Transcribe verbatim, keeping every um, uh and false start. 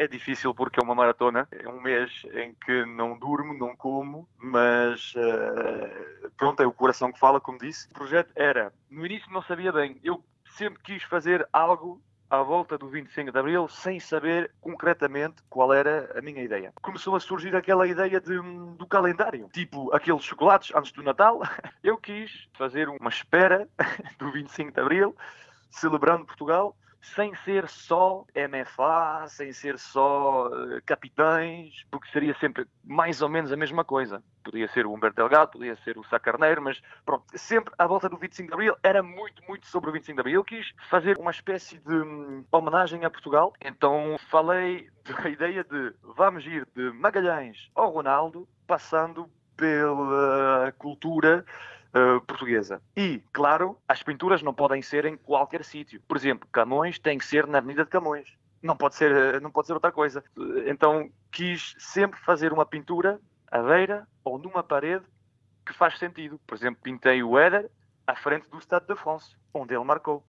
É difícil porque é uma maratona, é um mês em que não durmo, não como, mas uh, pronto, é o coração que fala, como disse. O projeto era, no início não sabia bem, eu sempre quis fazer algo à volta do vinte e cinco de Abril, sem saber concretamente qual era a minha ideia. Começou a surgir aquela ideia de, do calendário, tipo aqueles chocolates antes do Natal. Eu quis fazer uma espera do vinte e cinco de Abril, celebrando Portugal, sem ser só M F A, sem ser só uh, capitães, porque seria sempre mais ou menos a mesma coisa. Podia ser o Humberto Delgado, podia ser o Sá Carneiro, mas pronto, sempre à volta do vinte e cinco de Abril era muito, muito sobre o vinte e cinco de Abril. Eu quis fazer uma espécie de um, homenagem a Portugal, então falei da ideia de vamos ir de Magalhães ao Ronaldo, passando pela cultura Uh, portuguesa. E, claro, as pinturas não podem ser em qualquer sítio. Por exemplo, Camões tem que ser na Avenida de Camões. Não pode ser, não pode ser outra coisa. Então, quis sempre fazer uma pintura à beira ou numa parede que faz sentido. Por exemplo, pintei o Éder à frente do Stade de France, onde ele marcou.